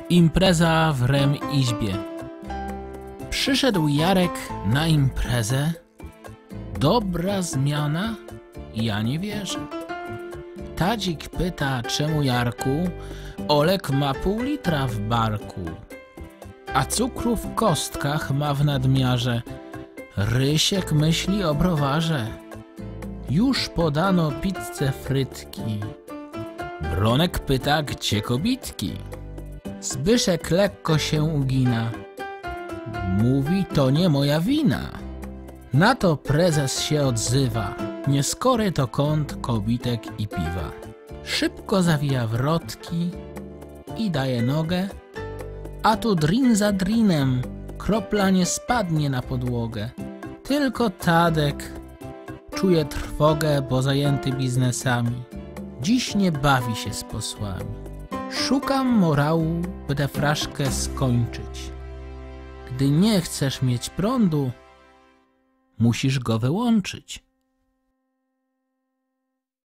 Impreza w rem izbie. Przyszedł Jarek na imprezę. Dobra zmiana? Ja nie wierzę. Tadzik pyta, czemu Jarku Olek ma pół litra w barku, a cukru w kostkach ma w nadmiarze. Rysiek myśli o browarze. Już podano pizzę, frytki. Bronek pyta, gdzie kobitki. Zbyszek lekko się ugina. Mówi, to nie moja wina. Na to prezes się odzywa. Nieskory to kąt kobitek i piwa. Szybko zawija wrotki i daje nogę, a tu drin za drinem, kropla nie spadnie na podłogę. Tylko Tadek czuje trwogę, bo zajęty biznesami. Dziś nie bawi się z posłami. Szukam morału, by tę fraszkę skończyć. Gdy nie chcesz mieć prądu, musisz go wyłączyć.